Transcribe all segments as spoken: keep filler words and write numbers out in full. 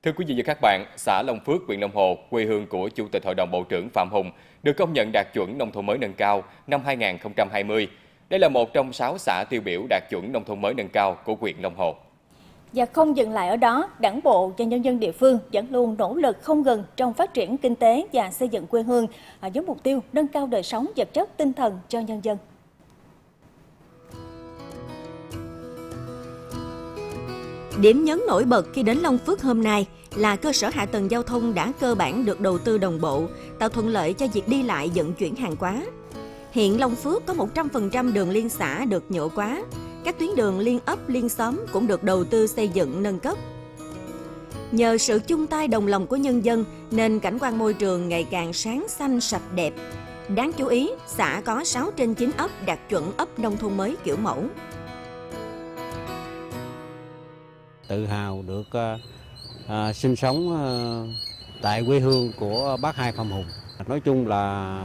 Thưa quý vị và các bạn, xã Long Phước, huyện Long Hồ, quê hương của Chủ tịch Hội đồng Bộ trưởng Phạm Hùng, được công nhận đạt chuẩn nông thôn mới nâng cao năm hai nghìn không trăm hai mươi. Đây là một trong sáu xã tiêu biểu đạt chuẩn nông thôn mới nâng cao của huyện Long Hồ. Và không dừng lại ở đó, Đảng bộ và nhân dân địa phương vẫn luôn nỗ lực không ngừng trong phát triển kinh tế và xây dựng quê hương với mục tiêu nâng cao đời sống vật chất tinh thần cho nhân dân. Điểm nhấn nổi bật khi đến Long Phước hôm nay là cơ sở hạ tầng giao thông đã cơ bản được đầu tư đồng bộ, tạo thuận lợi cho việc đi lại vận chuyển hàng hóa. Hiện Long Phước có một trăm phần trăm đường liên xã được nhựa hóa, các tuyến đường liên ấp, liên xóm cũng được đầu tư xây dựng nâng cấp. Nhờ sự chung tay đồng lòng của nhân dân nên cảnh quan môi trường ngày càng sáng xanh sạch đẹp. Đáng chú ý, xã có sáu trên chín ấp đạt chuẩn ấp nông thôn mới kiểu mẫu. Tự hào được uh, uh, sinh sống uh, tại quê hương của bác Hai Phạm Hùng. Nói chung là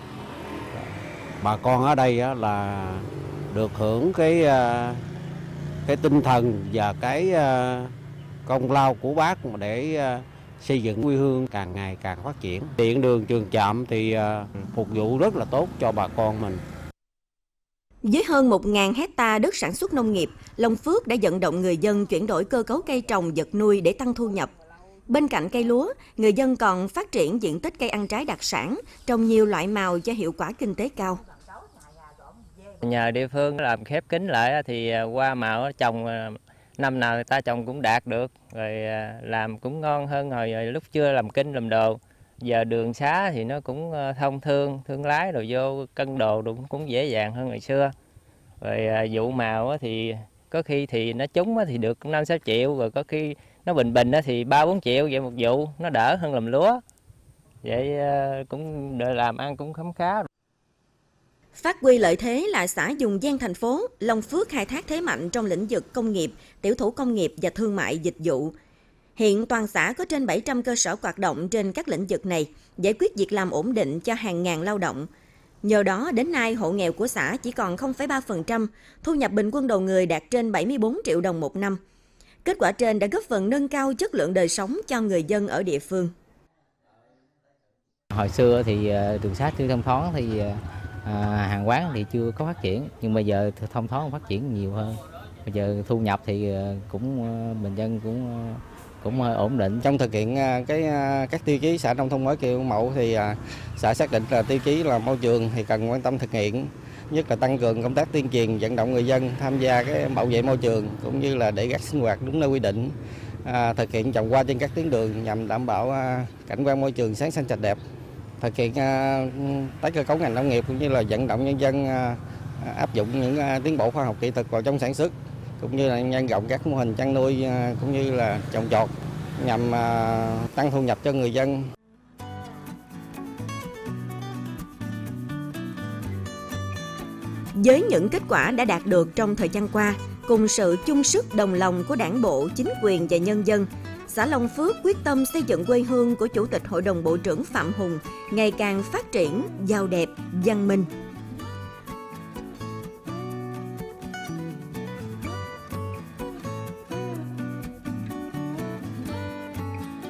bà con ở đây uh, là được hưởng cái uh, cái tinh thần và cái uh, công lao của bác để uh, xây dựng quê hương càng ngày càng phát triển. Điện đường trường trạm thì uh, phục vụ rất là tốt cho bà con mình. Với hơn một nghìn hecta đất sản xuất nông nghiệp, Long Phước đã vận động người dân chuyển đổi cơ cấu cây trồng vật nuôi để tăng thu nhập. Bên cạnh cây lúa, người dân còn phát triển diện tích cây ăn trái đặc sản, trồng nhiều loại màu cho hiệu quả kinh tế cao. Nhờ địa phương làm khép kín lại thì hoa màu trồng năm nào người ta trồng cũng đạt được, rồi làm cũng ngon hơn hồi lúc chưa làm kinh làm đồ. Giờ đường xá thì nó cũng thông thương, thương lái rồi vô cân đồ cũng dễ dàng hơn ngày xưa. Rồi vụ màu thì có khi thì nó trúng thì được năm sáu triệu, rồi có khi nó bình bình thì ba bốn triệu vậy một vụ, nó đỡ hơn làm lúa. Vậy cũng làm ăn cũng khấm khá. Phát huy lợi thế là xã vùng ven thành phố, Long Phước khai thác thế mạnh trong lĩnh vực công nghiệp, tiểu thủ công nghiệp và thương mại dịch vụ. Hiện toàn xã có trên bảy trăm cơ sở hoạt động trên các lĩnh vực này, giải quyết việc làm ổn định cho hàng ngàn lao động. Nhờ đó, đến nay hộ nghèo của xã chỉ còn không phẩy ba phần trăm, thu nhập bình quân đầu người đạt trên bảy mươi bốn triệu đồng một năm. Kết quả trên đã góp phần nâng cao chất lượng đời sống cho người dân ở địa phương. Hồi xưa thì đường xá chưa thông thoáng thì à, hàng quán thì chưa có phát triển, nhưng bây giờ thông thoáng phát triển nhiều hơn. Bây giờ thu nhập thì cũng bình dân cũng cũng ổn định. Trong thực hiện cái các tiêu chí xã nông thôn mới kiểu mẫu thì xã xác định là tiêu chí là môi trường thì cần quan tâm thực hiện, nhất là tăng cường công tác tuyên truyền vận động người dân tham gia cái bảo vệ môi trường cũng như là để rác sinh hoạt đúng nơi quy định, à, thực hiện trồng hoa trên các tuyến đường nhằm đảm bảo à, cảnh quan môi trường sáng xanh sạch đẹp, thực hiện à, tái cơ cấu ngành nông nghiệp cũng như là vận động nhân dân à, áp dụng những à, tiến bộ khoa học kỹ thuật vào trong sản xuất, cũng như là nhân rộng các mô hình chăn nuôi cũng như là trồng trọt nhằm tăng thu nhập cho người dân. Với những kết quả đã đạt được trong thời gian qua, cùng sự chung sức đồng lòng của Đảng bộ, chính quyền và nhân dân, xã Long Phước quyết tâm xây dựng quê hương của Chủ tịch Hội đồng Bộ trưởng Phạm Hùng ngày càng phát triển, giàu đẹp, văn minh.